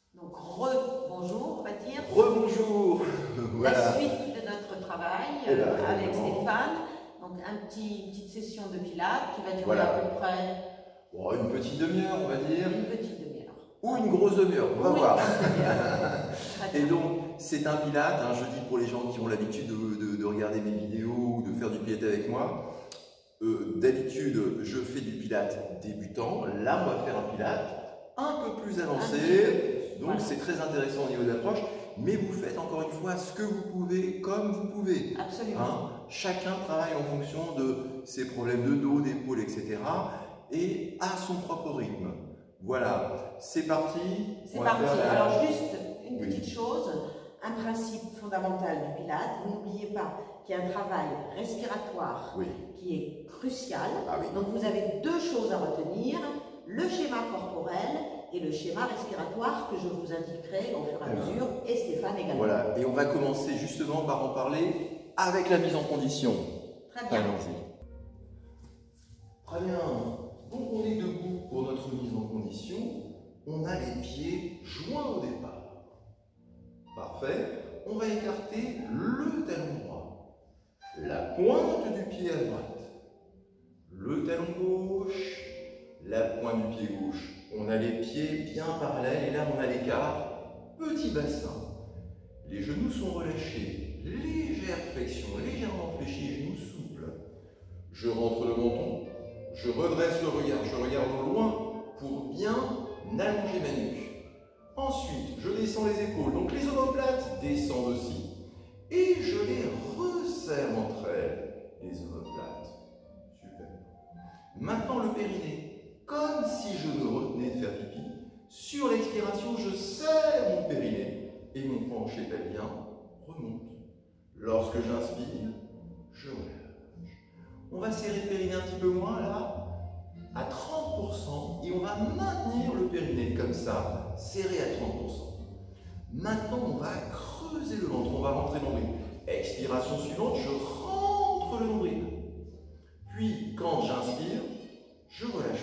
Donc, rebonjour, on va dire. Rebonjour. Voilà. La suite de notre travail avec Stéphane. Donc, une petite session de pilates qui va durer à peu près une petite demi-heure, on va dire. Une petite demi-heure. Ou une grosse demi-heure, on va voir. Et bien. donc, c'est un pilate, je dis pour les gens qui ont l'habitude de regarder mes vidéos ou de faire du pilate avec moi. D'habitude, je fais du pilate débutant. Là, on va faire un pilate un peu plus avancé. Donc, c'est très intéressant au niveau de l'approche. Mais vous faites encore une fois ce que vous pouvez, comme vous pouvez. Absolument. Chacun travaille en fonction de ses problèmes de dos, d'épaule, etc. Et à son propre rythme. Voilà, c'est parti. C'est parti. Alors, juste une petite chose, un principe fondamental du pilate. Vous n'oubliez pas qu'il y a un travail respiratoire qui est crucial. Donc, vous avez deux choses à retenir, le schéma corporel et le schéma respiratoire que je vous indiquerai au fur et à mesure, et Stéphane également. Voilà, et on va commencer justement par en parler avec la mise en condition. Très bien. Allons-y. Très bien. Donc on est debout pour notre mise en condition. On a les pieds joints au départ. Parfait. On va écarter le talon droit, la pointe du pied à droite, le talon gauche, la pointe du pied gauche. On a les pieds bien parallèles et là on a l'écart, petit bassin. Les genoux sont relâchés, légère flexion, légèrement fléchis, genoux souples. Je rentre le menton, je redresse le regard, je regarde au loin pour bien allonger ma nuque. Ensuite, je descends les épaules, donc les omoplates descendent aussi. Et je les resserre entre elles, les omoplates. Super. Maintenant le périnée. Comme si je me retenais de faire pipi, sur l'expiration, je serre mon périnée et mon penché pelvien remonte. Lorsque j'inspire, je relâche. On va serrer le périnée un petit peu moins là, à 30%, et on va maintenir le périnée comme ça, serré à 30%. Maintenant, on va creuser le ventre, on va rentrer le nombril. Expiration suivante, je rentre le nombril. Puis, quand j'inspire, je relâche.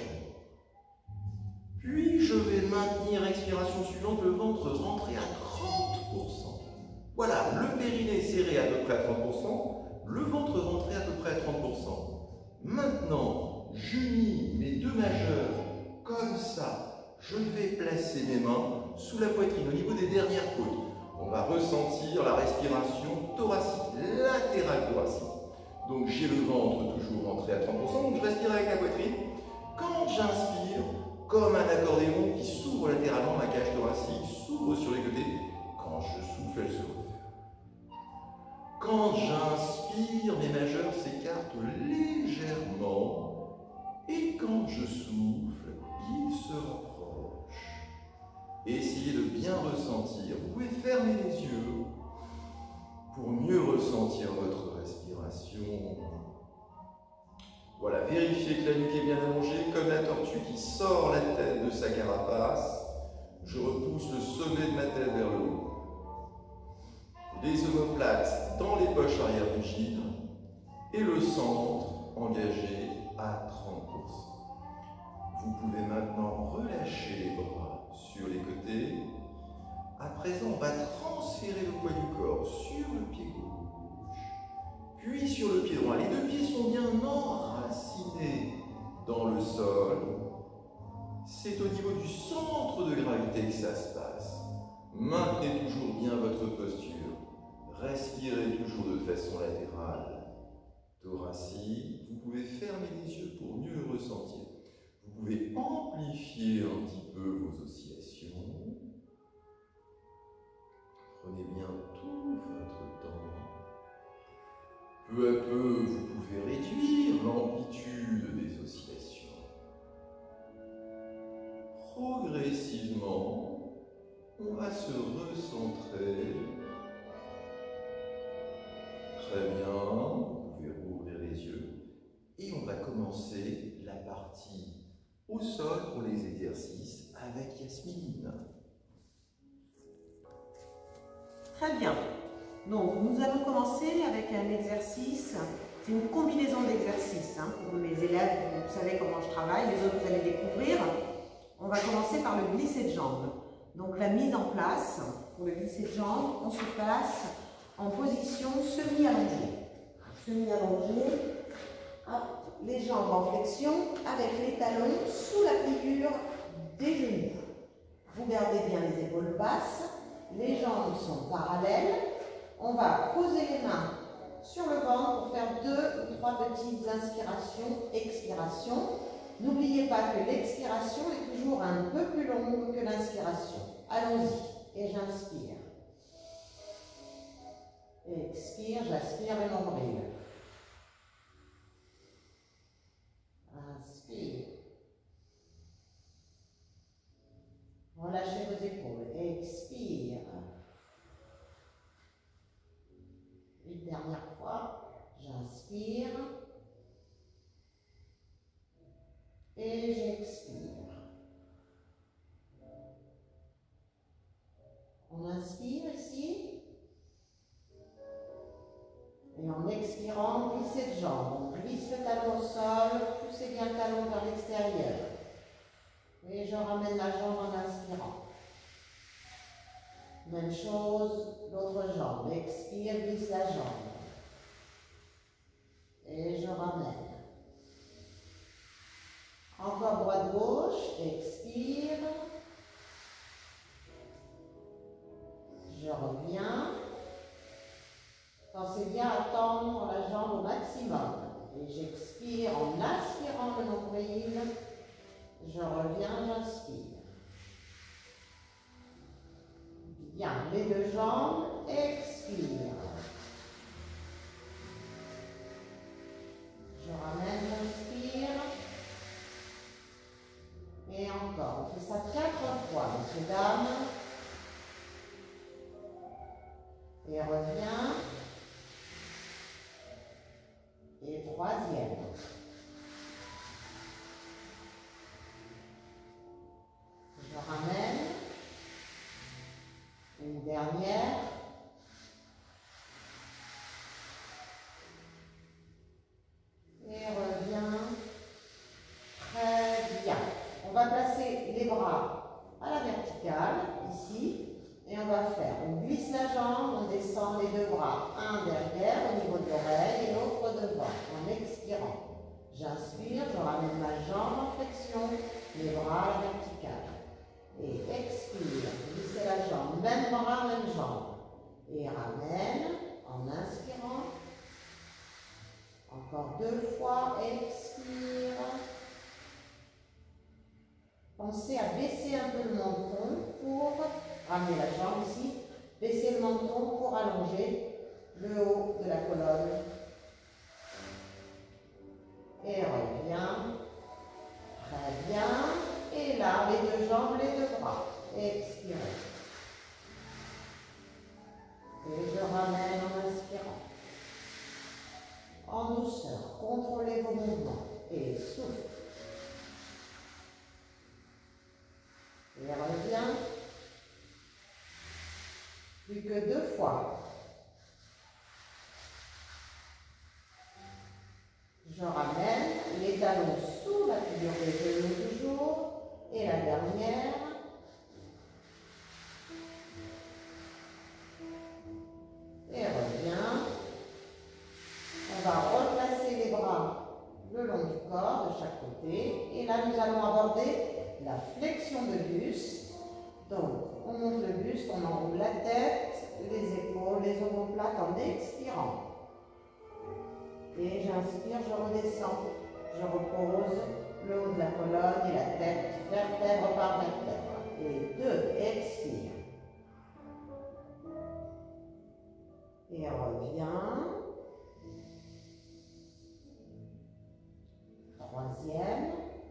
Puis je vais maintenir, expiration suivante, le ventre rentré à 30%. Voilà, le périnée serré à peu près à 30%, le ventre rentré à peu près à 30%. Maintenant, j'unis mes deux majeurs comme ça. Je vais placer mes mains sous la poitrine, au niveau des dernières côtes. On va ressentir la respiration thoracique, latérale thoracique. Donc j'ai le ventre toujours rentré à 30%, donc je respire avec la poitrine. Quand j'inspire, comme un accordéon qui s'ouvre latéralement, ma cage thoracique s'ouvre sur les côtés. Quand je souffle, elle se referme. Quand j'inspire, mes majeurs s'écartent légèrement. Et quand je souffle, ils se rapprochent. Essayez de bien ressentir. Vous pouvez fermer les yeux pour mieux ressentir votre respiration. Voilà, vérifiez que la nuque est bien allongée, comme la tortue qui sort la tête de sa carapace. Je repousse le sommet de ma tête vers le haut. Les omoplates dans les poches arrière rigides et le centre engagé à 30%. Vous pouvez maintenant relâcher les bras sur les côtés. À présent, on va transférer le poids du corps sur le pied gauche, puis sur le pied droit. Les deux pieds sont bien enracinés dans le sol. C'est au niveau du centre de gravité que ça se passe. Maintenez toujours bien votre posture. Respirez toujours de façon latérale, thoracique. Vous pouvez fermer les yeux pour mieux ressentir. Vous pouvez amplifier un petit peu vos oscillations. Prenez bien tout votre temps. Peu à peu, vous pouvez réduire l'amplitude des oscillations. Progressivement, on va se recentrer. Très bien, vous pouvez rouvrir les yeux. Et on va commencer la partie au sol pour les exercices avec Yasmine. Très bien. Donc, nous allons commencer avec un exercice. C'est une combinaison d'exercices. Pour mes élèves, vous savez comment je travaille. Les autres, vous allez découvrir. On va commencer par le glissé de jambes. Donc la mise en place, pour le glisser de jambe, on se place en position semi-allongée. Semi-allongée, les jambes en flexion avec les talons sous la pliure des genoux. Vous gardez bien les épaules basses, les jambes sont parallèles. On va poser les mains sur le ventre pour faire 2 ou 3 petites inspirations, expirations. N'oubliez pas que l'expiration est toujours un peu plus longue que l'inspiration. Allons-y. Et j'inspire. Expire, j'aspire le nombril. Inspire. Relâchez vos épaules. Expire. Une dernière fois. J'inspire. Et j'expire. On inspire ici. Et en expirant, glissez de jambes. On glisse le talon au sol, poussez bien le talon vers l'extérieur. Et je ramène la jambe en inspirant. Même chose, l'autre jambe. Expire, glisse la jambe. Et je ramène. Encore droite-gauche, expire. Je reviens. Pensez bien à tendre la jambe au maximum. Et j'expire en aspirant le nombril. Je reviens, j'inspire. Bien, les 2 jambes, expire. Je ramène, j'inspire. Et encore, on fait ça 4 fois, messieurs, dames. Et reviens. Et 3e. Je ramène. Une dernière. Et reviens. Très bien. On va placer les bras à la verticale, ici. Et on va faire, on glisse la jambe, on descend les 2 bras, un derrière au niveau de l'oreille et l'autre devant, en expirant. J'inspire, je ramène ma jambe en flexion, les bras à la verticale. Et expire, glissez la jambe, même bras, même jambe. Et ramène, en inspirant. Encore 2 fois, expire. Pensez à baisser un peu le menton pour ramener la jambe ici, baisser le menton pour allonger le haut de la colonne. Et reviens. Très bien. Et là, les 2 jambes, les 2 bras. Expirez. Et je ramène en inspirant. En douceur, contrôlez vos mouvements. Et souffle. Et reviens. Plus que 2 fois. Je ramène les talons sous la figure des genoux toujours. Et la dernière. Et reviens. On va replacer les bras le long du corps de chaque côté. Et là, nous allons aborder la flexion de buste. Donc, on monte le buste, on enroule la tête, les épaules, les omoplates en expirant. Et j'inspire, je redescends. Je repose le haut de la colonne et la tête, vertèbre par vertèbre. Et 2, expire. Et reviens. 3e.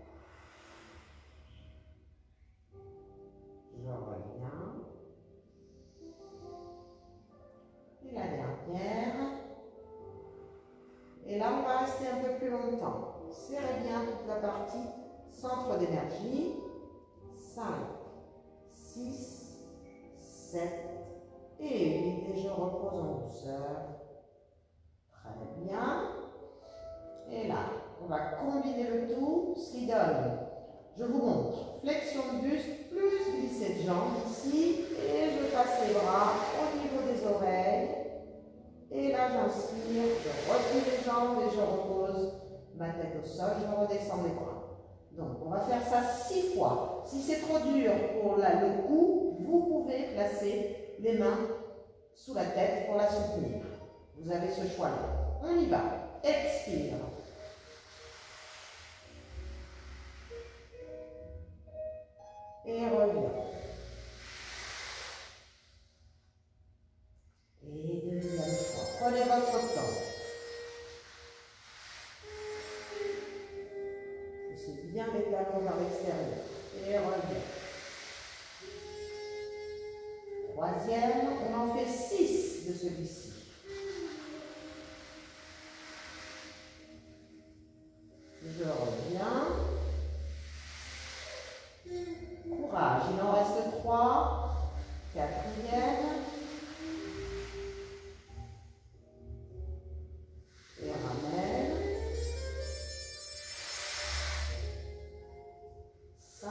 Je reviens. Et la dernière. Et là, on va rester un peu plus longtemps. Serrez bien toute la partie centre d'énergie. 5, 6, 7 et 8. Et je repose en douceur. Très bien. Et là, on va combiner le tout, ce qui donne, je vous montre, flexion de buste plus glissée de jambes ici. ici et je passe les bras au niveau des oreilles. Et là, j'inspire, je replie les jambes et je repose ma tête au sol, je redescends les bras. Donc, on va faire ça 6 fois. Si c'est trop dur pour le cou, vous pouvez placer les mains sous la tête pour la soutenir. Vous avez ce choix-là. On y va. Expire. Et reviens. Et deuxième fois. Prenez votre temps. Poussez bien les talons vers l'extérieur. Et reviens. Troisième, on en fait 6 de celui-ci. Je reviens. Courage, il en reste 3. Quatrième. Et ramène. 5.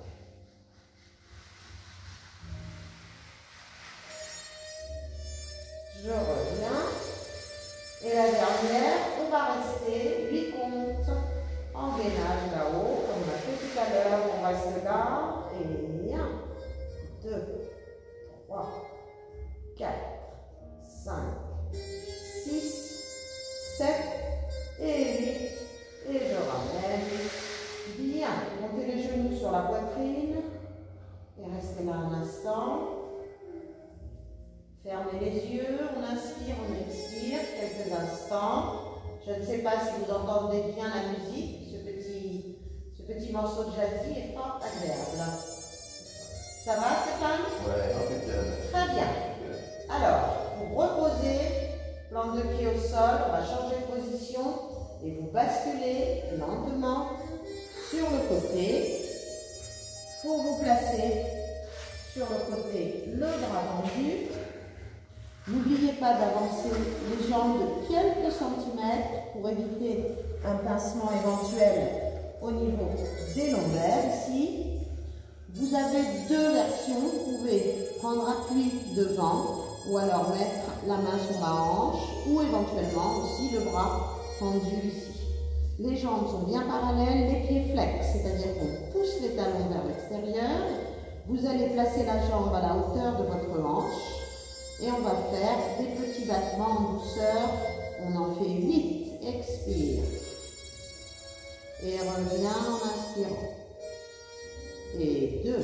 Je reviens. Et la dernière, on va rester 8 comptes en gainage là-haut, comme on a fait tout à l'heure. On reste là. Et 1, 2, 3, 4, 5, 6, 7 et 8. Et je ramène. Bien. Montez les genoux sur la poitrine. Et restez là un instant. Fermez les yeux, on inspire, on expire, quelques instants. Je ne sais pas si vous entendez bien la musique, ce petit morceau de jazzy est fort agréable. Ça va, Stéphane? Ouais, impeccable. Très bien. Alors, vous reposez, plante de pied au sol, on va changer de position et vous basculez lentement sur le côté pour vous placer sur le côté, le bras tendu. N'oubliez pas d'avancer les jambes de quelques centimètres pour éviter un pincement éventuel au niveau des lombaires ici. Vous avez 2 versions. Vous pouvez prendre appui devant ou alors mettre la main sur la hanche ou éventuellement aussi le bras tendu ici. Les jambes sont bien parallèles, les pieds flex, c'est-à-dire qu'on pousse les talons vers l'extérieur. Vous allez placer la jambe à la hauteur de votre hanche. Et on va faire des petits battements en douceur. On en fait 8. Expire. Et reviens en inspirant. Et 2.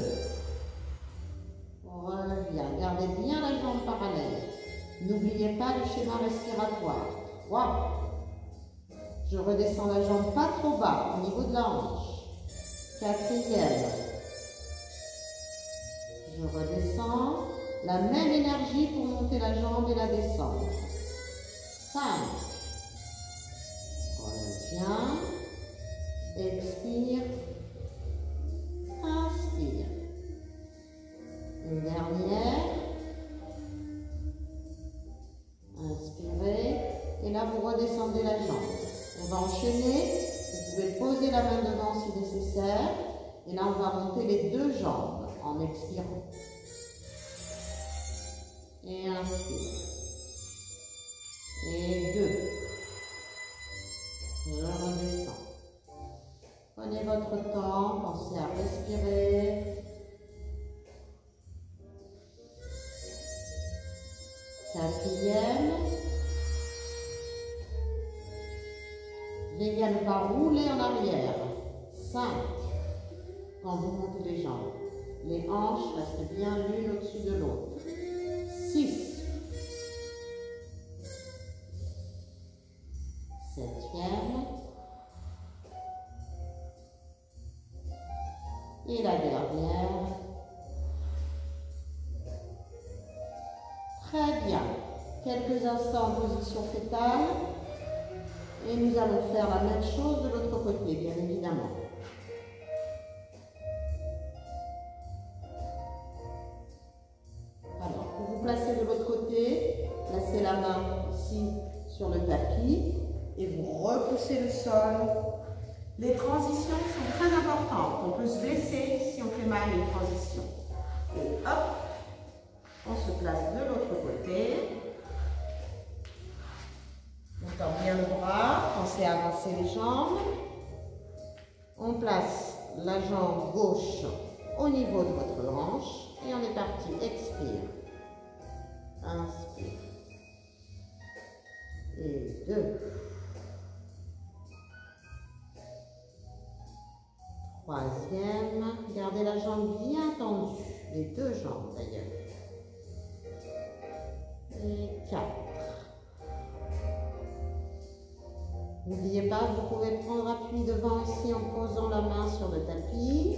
Reviens. Gardez bien la jambe parallèle. N'oubliez pas le schéma respiratoire. 3. Je redescends la jambe pas trop bas au niveau de la hanche. 4e. Je redescends. La même énergie pour monter la jambe et la descendre. 5. Reviens. Expire. Inspire. Une dernière. Inspirez. Et là, vous redescendez la jambe. On va enchaîner. Vous pouvez poser la main devant si nécessaire. Et là, on va monter les 2 jambes en expirant. Et inspire. Et 2. Je redescends. Prenez votre temps, pensez à respirer. 4e. Veuillez ne pas rouler en arrière. 5. Quand vous montez les jambes. Les hanches restent bien l'une au-dessus de l'autre. 6. 7e. Et la dernière. Très bien. Quelques instants en position fétale. Et nous allons faire la même chose de l'autre côté, bien évidemment. Placez de l'autre côté, placez la main ici sur le tapis et vous repoussez le sol. Les transitions sont très importantes. On peut se blesser si on fait mal une transition. Et hop, se place de l'autre côté. On tend bien le bras, pensez à avancer les jambes. On place la jambe gauche au niveau de votre hanche et on est parti. Expire. Inspire. Et 2. 3e. Gardez la jambe bien tendue. Les 2 jambes d'ailleurs. Et 4. N'oubliez pas, vous pouvez prendre appui devant ici en posant la main sur le tapis.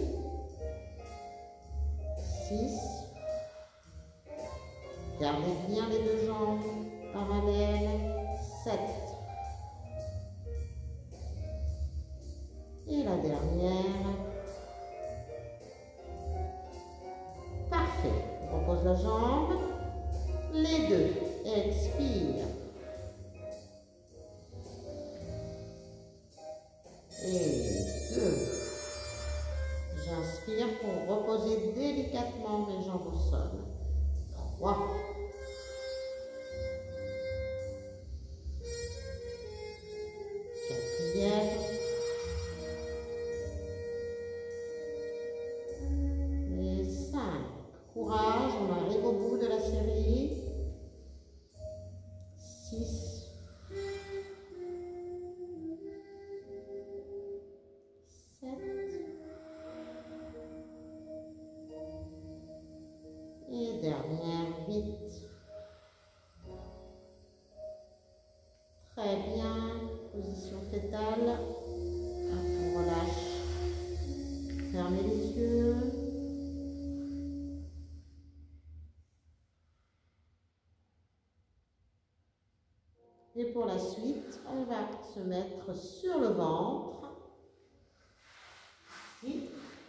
6. Gardez bien les 2 jambes parallèles. 7. Et la dernière. Parfait. On repose la jambe. Les 2. Expire. Et 2. J'inspire pour reposer délicatement mes jambes au sol. 3. 4e. Et 5. Courage, on arrive au bout de la série. 6. 7. Et dernière, 8. Très bien. Position fétale. On relâche. Fermez les yeux. Et pour la suite, on va se mettre sur le ventre. Ici.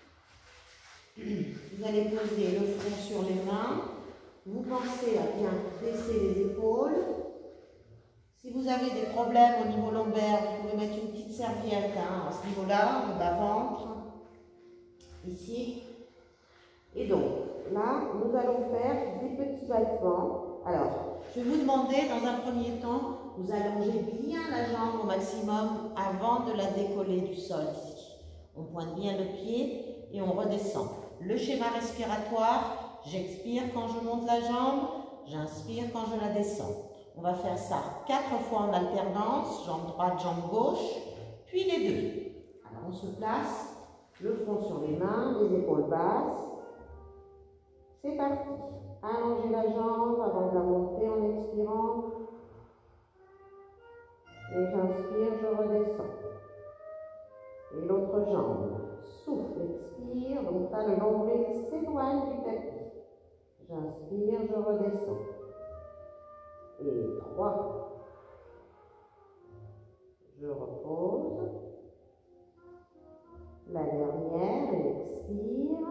Vous allez poser le front sur les mains. Vous pensez à bien baisser les épaules. Si vous avez des problèmes au niveau lombaire, vous pouvez mettre une petite serviette à ce niveau-là, le bas-ventre. Ici. Et donc, là, nous allons faire des petits battements. Alors, je vais vous demander, dans un premier temps, vous allongez bien la jambe au maximum avant de la décoller du sol ici. On pointe bien le pied et on redescend. Le schéma respiratoire, j'expire quand je monte la jambe, j'inspire quand je la descends. On va faire ça 4 fois en alternance, jambe droite, jambe gauche, puis les 2. Alors on se place, le front sur les mains, les épaules basses. C'est parti. Allongez la jambe avant de la monter en expirant. Et j'inspire, je redescends. Et l'autre jambe. Souffle, expire. Donc là, le nombril s'éloigne du tapis. J'inspire, je redescends. Et 3. Je repose. La dernière, expire.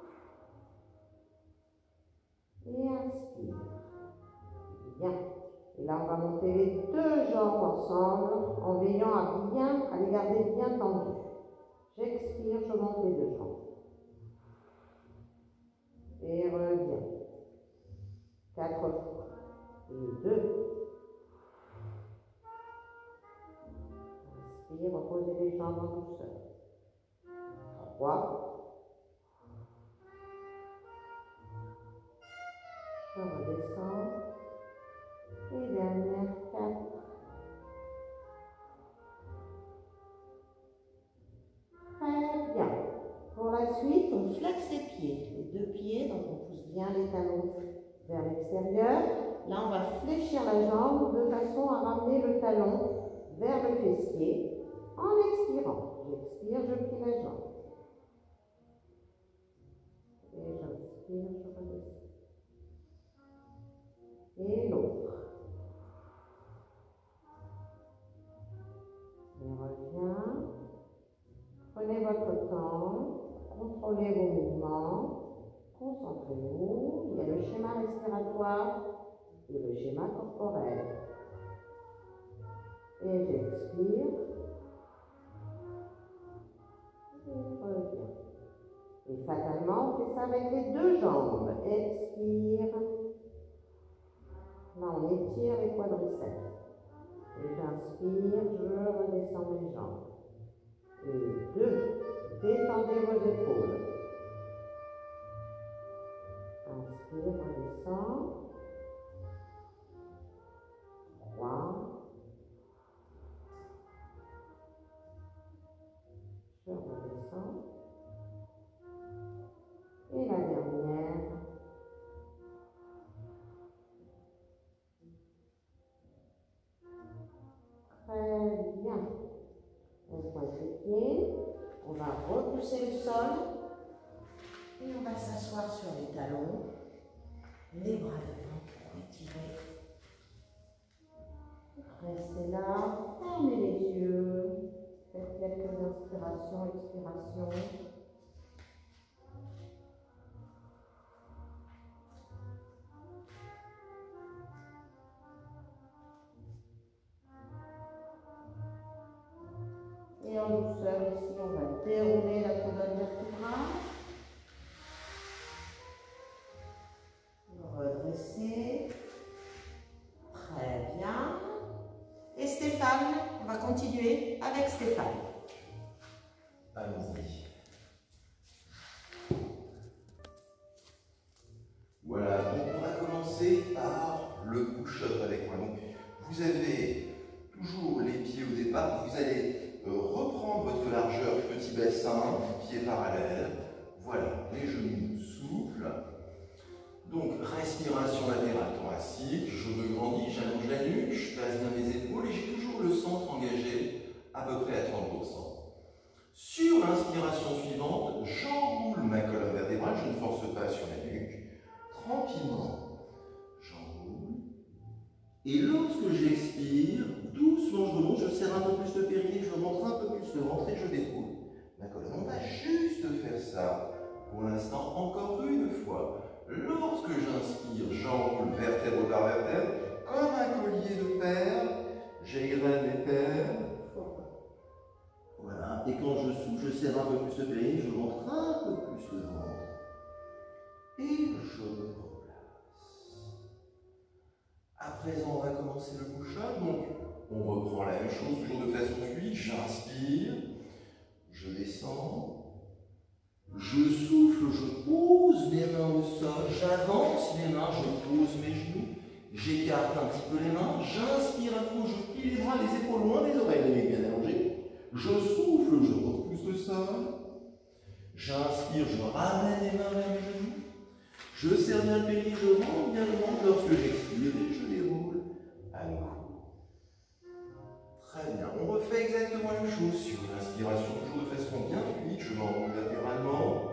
Et inspire. Bien. Et là, on va monter les 2 jambes ensemble en veillant à les garder bien tendues. J'expire, je monte les 2 jambes. Et reviens. 4 fois. Et 2. Inspire, reposez les jambes en douceur. 3. Je redescends. Et dernière, 4. Très bien. Pour la suite, on flexe les pieds. Les 2 pieds, donc on pousse bien les talons vers l'extérieur. Là, on va fléchir la jambe de façon à ramener le talon vers le fessier en expirant. J'expire, je plie la jambe. Et j'inspire, je redescends. Et l'autre. Et reviens. Prenez votre temps, contrôlez vos mouvements, concentrez-vous. Il y a le schéma respiratoire et le schéma corporel. Et j'expire. Et reviens. Et fatalement, on fait ça avec les 2 jambes. Expire. quadriceps. Et j'inspire, je redescends mes jambes. Et 2, détendez vos épaules. Inspire, redescends. 3. Je redescends. Et la dernière. Très bien. On pointe les pieds. On va repousser le sol. Et on va s'asseoir sur les talons. Les bras devant pour étirer. Restez là. Fermez les yeux. Faites quelques inspirations, expirations. Et en douceur, ici, on va dérouler la colonne vertébrale. Redresser. Très bien. Et Stéphane, on va continuer avec Stéphane. Allons-y. Voilà, donc on va commencer par le push-up avec moi. Donc, vous avez toujours les pieds au départ, vous allez reprendre votre largeur petit bassin, pieds parallèles. Voilà, les genoux souples. Donc, respiration latérale thoracique, je me grandis, j'allonge la nuque, je place bien mes épaules et j'ai toujours le centre engagé à peu près à 30%. Sur l'inspiration suivante, j'enroule ma colonne vertébrale, je ne force pas sur la nuque. Tranquillement, j'enroule. Et lorsque j'expire, doucement je remonte, je serre un peu plus le périnée, je rentre un peu plus le ventre et je déroule ma colonne. On va juste faire ça pour l'instant encore une fois. Lorsque j'inspire, j'enroule vertèbre par vertèbre, comme un collier de perles, j'agrège mes perles. Voilà, et quand je souffle, je serre un peu plus le périnée, je rentre un peu plus le ventre. Et je me replace. À présent, on va commencer le push-up. Donc, on reprend la même chose, toujours de façon fluide. J'inspire, je descends. Je souffle, je pose mes mains au sol, j'avance mes mains, je pose mes genoux, j'écarte un petit peu les mains, j'inspire un coup, je plie les bras, les épaules loin des oreilles, les bien allongées. Je souffle, je repousse le sol. J'inspire, je ramène les mains vers mes genoux. Je serre bien le périnée, je rentre bien le ventre. Lorsque j'expire, et je déroule à nouveau. Très bien. On refait exactement la même chose sur l'inspiration, toujours de façon bien fluide. Je m'enroule latéralement.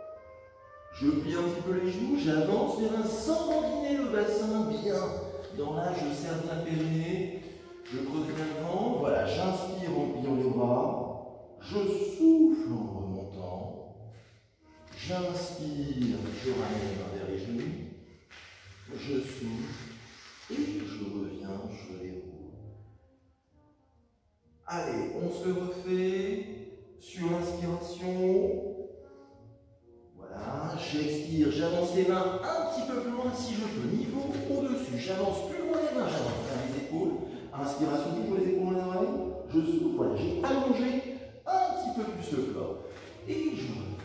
Je plie un petit peu les genoux, j'avance vers un sans bandiner le bassin bien. Dans l'âge, je serre bien le périnée. Je creuse bien le ventre. Voilà, j'inspire en pliant les bras. Je souffle en remontant. J'inspire, je ramène les mains vers les genoux. Je souffle et je reviens, je les roule. Allez, on se refait sur l'inspiration. Voilà, j'expire, j'avance les mains un petit peu plus loin si je peux, niveau au-dessus. J'avance plus loin les mains, j'avance vers les épaules. Inspiration, toujours les épaules dans l'oreille. Je souffle, voilà, j'ai allongé un petit peu plus le corps. Et je reviens.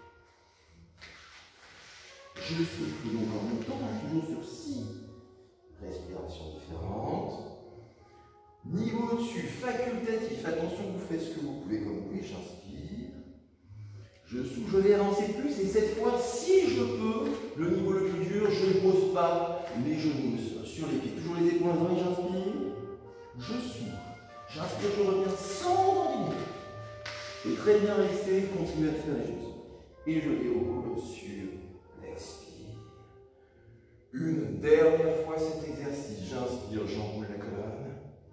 Je souffle donc en montant, toujours sur 6 respirations différentes. Niveau au-dessus, facultatif, attention, vous faites ce que vous pouvez comme vous pouvez, j'inspire. Je souffle, je vais avancer plus et cette fois, si je peux, le niveau le plus dur, je ne pose pas les genoux sur les pieds. Toujours les épaules dans l'oreille, j'inspire. Je souffle, j'inspire, je reviens sans bandiner. Et très bien rester, continuez à faire les choses. Et je déroule sur l'expire. Une dernière fois cet exercice, j'inspire, j'enroule la colonne.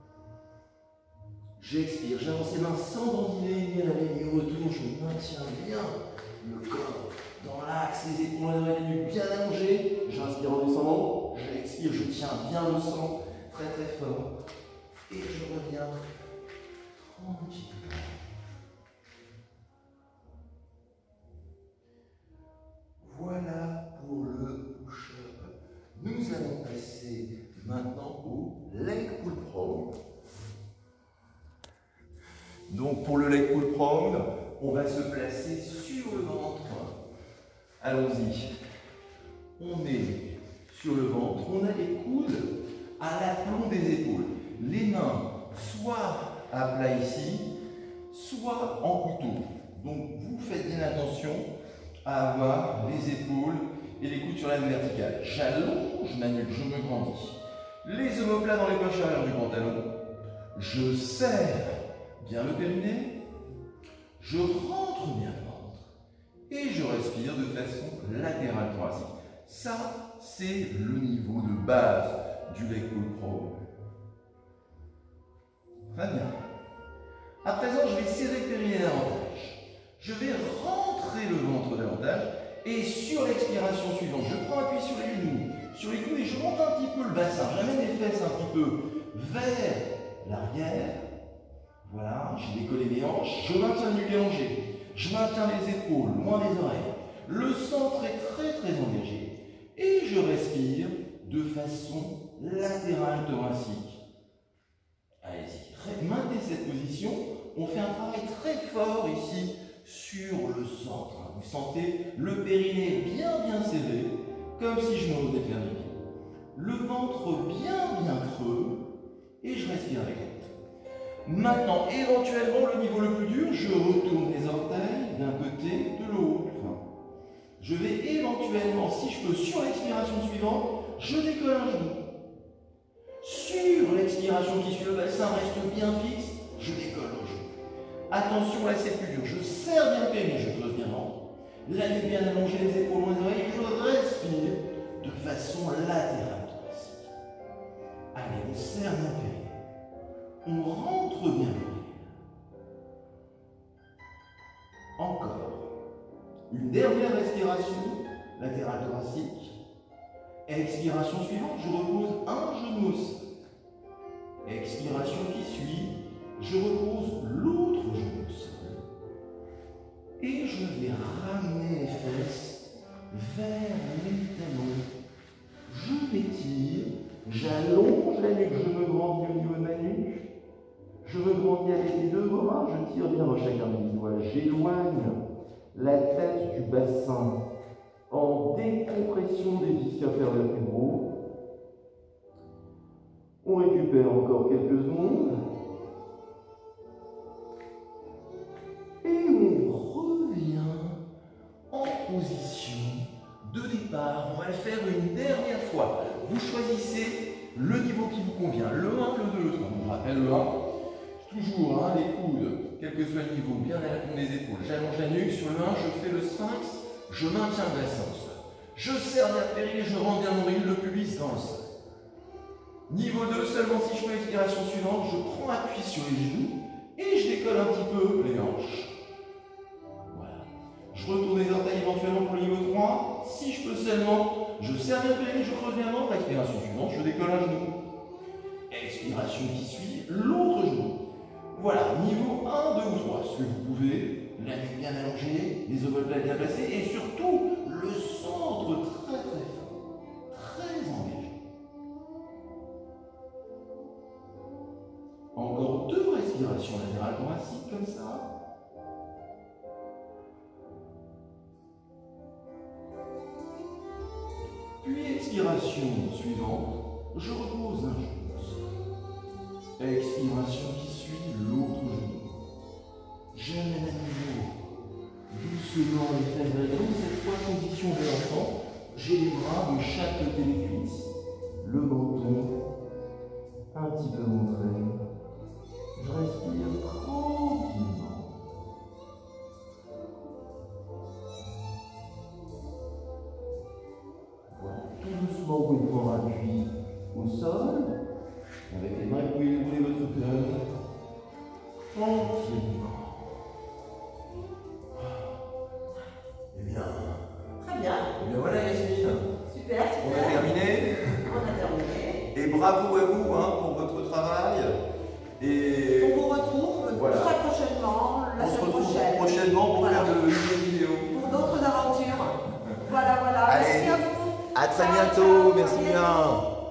J'expire, j'avance les mains sans bandiner, ni à la ligne retour, je maintiens bien le corps dans l'axe, les épaules à l'oreille bien allongées. J'inspire en descendant, j'expire, je tiens bien le sang, très très fort. Et je reviens tranquillement. Voilà pour le push-up. Nous allons passer maintenant au leg pull prone. Donc pour le leg pull prone, on va se placer sur le ventre. Allons-y. On est sur le ventre, on a les coudes à l'aplomb des épaules. Les mains soit à plat ici, soit en couteau. Donc vous faites bien attention à avoir les épaules et les coudes sur la ligne verticale. J'allonge ma nuque, je me grandis. Les omoplates dans les poches arrière du pantalon. Je serre bien le périnée. Je rentre bien le ventre. Et je respire de façon latérale thoracique. Ça, c'est le niveau de base du leg pull prone. Très bien. À présent, je vais serrer le périnée davantage. Je vais rentrer le ventre davantage. Et sur l'expiration suivante, je prends appui sur les genoux, sur les coudes et je monte un petit peu le bassin. J'amène les fesses un petit peu vers l'arrière. Voilà, j'ai décollé mes hanches. Je maintiens le nuque allongé. Je maintiens les épaules loin des oreilles. Le centre est très engagé. Et je respire de façon latérale thoracique. Allez-y, maintenez cette position. On fait un travail très fort ici sur le centre. Vous sentez le périnée bien serré, comme si je me remettais vers les pieds. Le ventre bien creux, et je respire avec la tête. Maintenant, éventuellement, le niveau le plus dur, je retourne les orteils d'un côté, de l'autre. Je vais éventuellement, si je peux, sur l'expiration suivante, je décolle un genou. Sur l'expiration qui suit, le bassin reste bien fixe, je décolle le genou. Attention, là c'est plus dur. Je serre bien le périnée, je creuse bien le ventre. La nuque bien allongée, les épaules loin des oreilles, et je respire de façon latérale thoracique. Allez, on serre bien le périnée. On rentre bien le périnée. Encore. Une dernière respiration latérale thoracique. Expiration suivante, je repose un genou au sol. Expiration qui suit, je repose l'autre genou au sol. Et je vais ramener les fesses vers mes talons. Je m'étire, j'allonge la nuque, je me grandis au niveau de ma nuque. Je me grandis avec les deux bras, je tire bien dans chacun des doigts. J'éloigne la tête du bassin en décompression des disques infério-vertébraux. On récupère encore quelques secondes. Et on revient en position de départ. On va le faire une dernière fois. Vous choisissez le niveau qui vous convient. Le 1, le 2, le 3. Je rappelle le 1. Toujours les coudes, quel que soit le niveau, bien à l'aplomb des épaules. J'allonge la nuque. Sur le 1, je fais le sphinx. Je maintiens le bassin au sol. Je serre bien le périnée, je rentre bien mon nombril, le pubis dans le sol. Niveau 2, seulement si je fais l'expiration suivante, je prends appui sur les genoux et je décolle un petit peu les hanches. Voilà. Je retourne les orteils éventuellement pour le niveau 3. Si je peux seulement, je serre bien le périnée, je creuse bien le ventre. Expiration suivante, je décolle un genou. Expiration qui suit, l'autre genou. Voilà, niveau 1, 2 ou 3, ce que vous pouvez. La nuque bien allongée, les omoplates bien placées et surtout le centre très fort, très engagé. Encore 2 respirations latérales thoraciques comme ça. Puis expiration suivante, je repose un genou. Expiration qui suit, l'autre genou. J'amène à nouveau doucement les fesses vers les talons. Cette fois, position de l'enfant. J'ai les bras de chaque côté des cuisses. Le menton un petit peu montré. Je respire tranquillement. Voilà, tout doucement, vous pouvez prendre appui au sol. Avec les mains, vous pouvez rouler votre cœur. Tranquillement. Eh bien. Très bien. Eh bien voilà Yasmine. Super. On a terminé. On a terminé. Et bravo à vous pour votre travail. Et on vous retrouve très prochainement, la semaine prochaine. Prochainement pour faire de nouvelles vidéos. Pour d'autres aventures. Voilà. Allez, merci à vous. À très bientôt. Merci bien.